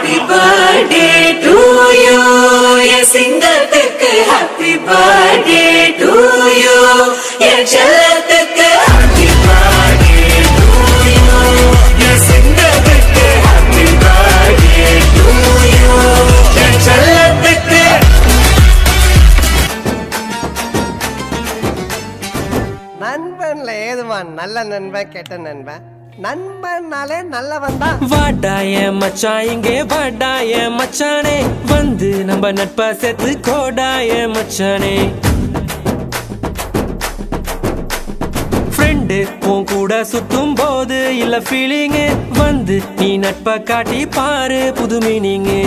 happy birthday to you. Yes, singathukku happy birthday to you. Yes, challathukku happy birthday to you. Yes, singathukku happy birthday to you. Yes, challathukku. நண்பன்ல ஏதுவான் நல்ல நண்பன் கெட்ட நண்பன் நண்பன்னாலே நல்லவன் தான். வாடாய மச்சான் இங்கே வாடாய மச்சானே வந்து நம்ம நட்பா சேர்த்து கோடாய மச்சானே ஃப்ரெண்டு உன் கூட சுத்தும் போது இல்ல ஃபீலிங்கு வந்து நீ நட்பா காட்டி பாரு புது மீனிங்கு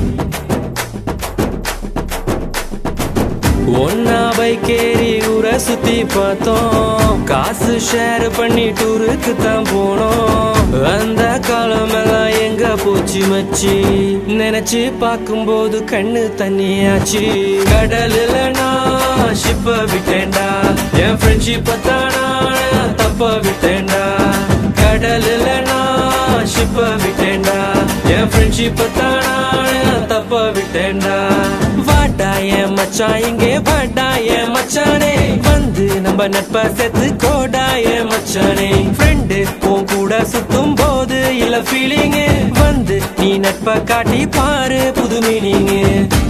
ஒன்னா பைக்கேறி ஊரை சுத்தி பார்த்தோம் காசு ஷேர் பண்ணி டூருக்கு தான் போனோம் அந்த காலம் எல்லாம் எங்க போச்சு மச்சி நினைச்சு பார்க்கும்போது கண்ணு தண்ணியாச்சு கடலுல நான் ஷிப்ப விட்டேன்டா என் ஃப்ரெண்ட்ஷிப்ப தானா தப்ப விட்டேன்டா கடலுல நான் ஷிப்ப விட்டேன்டா என் ஃப்ரெண்ட்ஷிப்ப தானா தப்ப விட்டேன்டா வாடாய மச்சான் இங்கே வாடாய மச்சானே வந்து நம்ம நட்பா சேர்த்து கோடாய மச்சானே ஃப்ரெண்டு உன் கூட சுத்தும் போது இல்ல ஃபீலிங்கு வந்து நீ நட்பா காட்டி பாரு புது மீனிங்கு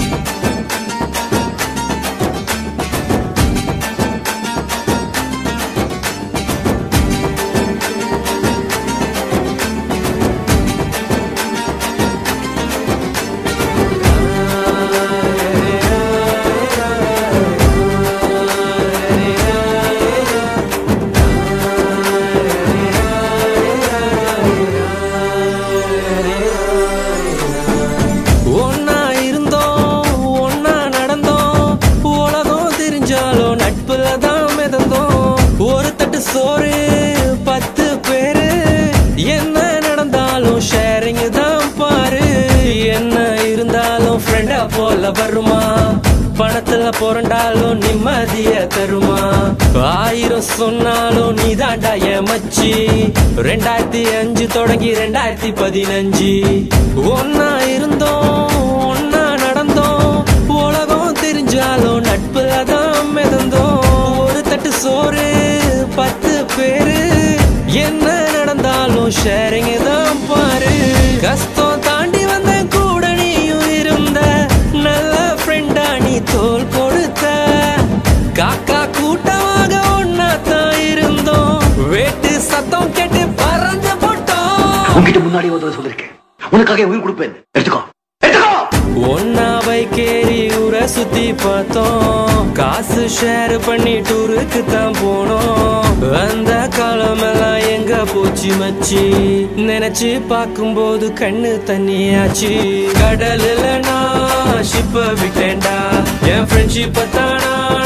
ஒரு தட்டு சோறு 10 பேரு என்ன நடந்தாலும் ஷேரிங் தான் பாரு என்ன இருந்தாலும் ஃப்ரெண்டா போல வருமா பணத்துல புரண்டாலும் நிம்மதிய தருமா 1000 சொன்னாலும் நீ தாண்டா என் மச்சி 2005 தொடங்கி 2015 ஒன்னா இருந்தோம் ஒன்னா நடந்தோம் உலகம் தெரிஞ்சாலும் நட்புல தான் மிதந்தோம் ஒரு தட்டு சோறு 10 பேரு என்ன நடந்தாலும் ஷேரிங் தான் பாரு கஷ்டம் தாண்டி வந்த கூட நீயும் இருந்த நல்ல ஃப்ரெண்டா நீ தோல் கொடுத்த காக்கா கூட்டமாக ஒன்னா தான் இருந்தோம் வேட்டு சத்தம் கேட்டு பறந்து போட்டோம் உன்கிட்ட முன்னாடி ஒரு சொல்லிருக்கேன் உனக்காக உயிர் கொடுப்பேன் எடுத்துக்கோ ஒன்னா பைக்கேறி ஊரை சுத்தி பார்த்தோம் காசு ஷேர் பண்ணி டூருக்கு தான் போனோம் அந்த காலம் எல்லாம் எங்க போச்சு மச்சி நினைச்சு பார்க்கும்போது கண்ணு தண்ணியாச்சு கடலுல நான் ஷிப்ப விட்டேன்டா என் ஃப்ரெண்ட்ஷிப்ப தானா